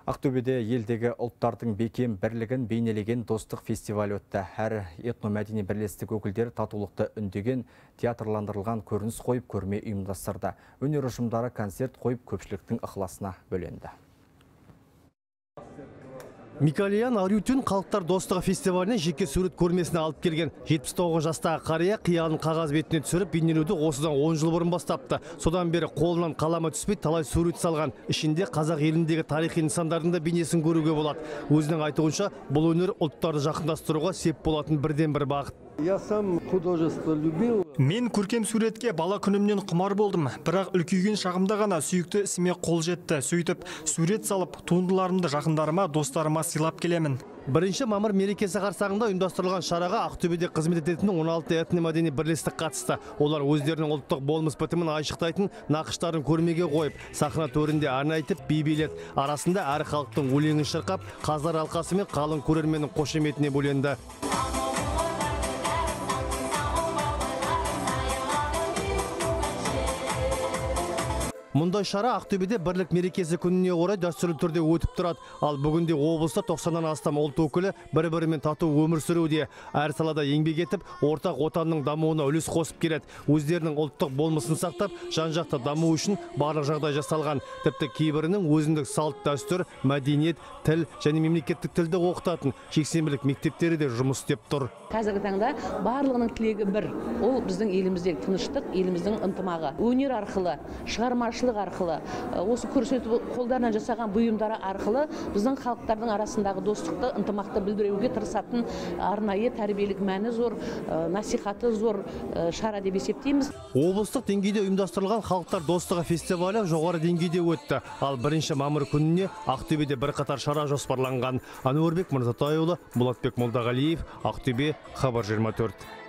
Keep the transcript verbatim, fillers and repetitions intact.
Ақтөбеде елдегі ұлттардың бекем бірлігін бейнелеген достық фестиваль өтті. Әр этномәдени бірлестік өкілдері татулықты үндеген театрландырылған көрініс қойып көрме ұйымдастырды. Өнер ұжымдары концерт қойып көпшіліктің ықыласына бөленді. Микалиян Арютин халықтар достығы фестиваліне жеке сурет көрмесіне алып келген. жетпіс тоғыз жастағы қария қиялын қағаз бетіне түсіріп бейнелеуді осыдан он жыл бұрын бастапты. Содан бері қолынан қаламы түспей талай сурет салған. Ішінде қазақ еліндегі тарихи нысандардың да бейнесін көруге болады. Өзінің айтуынша, бұл өнер ұлттарды жақындастыруға сеп болатын бірден бір бағыт. Я сам художество любил. Мен көркем суретке бала күнімнен құмар болдым, бірақ үлкейген шағымда ғана сүйікті ісіме қол жетті. Сөйтіп, сурет салып, туындыларымды жақындарыма, достарыма сыйлап келемін. Бірінші мамыр мерекесі қарсаңында ұйымдастырылған шараға Ақтөбеде қызмет ететін он алты этномәдени бірлестік қатысты. Олар өздерінің ұлттық болмыс бітімін айшықтайтын нақыштарын көрмеге қойып, сахна төрінде ән айтып, би биледі. Арасында әр халықтың өлеңін шырқап, қазылар алқасы мен қалың көрерменнің қошеметіне бөленді. Мұндай шара Ақтөбеде бірлік мерекесі күніне орай дәстүрлі түрде өтіп тұрады. Ал бүгінде облыста тоқсаннан астам ұлт өкілі бір-бірімен тату өмір сүруде. Әр салада еңбек етіп, ортақ отанның дамуына үлес қосып келеді. Өздерінің ұлттық болмысын сақтап, жан-жақты даму үшін барлық жағдай жасалған. Тіпті кейбірінің өзіндік салт дәстүр, мәдениет, тіл және мемлекеттік тілді оқытатын жексенбілік мектептері де жұмыс істеп тұр. Қазіргі таңда барлығының тілегі бір. Ол біздің еліміздегі тыныштық, еліміздің ынтымағы. Өнер арқылы, шығармашылық арқылы, осы көрсетіп қолдарынан жасаған бұйымдары арқылы біздің халықтардың арасындағы достықты, ынтымақты білдіруге тырысатын арнайы тәрбиелік мәні зор, насихаты зор шара деп есептейміз. Облыстық деңгейде ұйымдастырылған халықтар достығы фестивалі жоғары деңгейде өтті. Ал бірінші мамыр күніне Ақтөбеде бірқатар шара жоспарланған. Әнуарбек Мырзатайұлы, Болатбек Молдағалиев, Ақтөбе, Хабар жиырма төрт.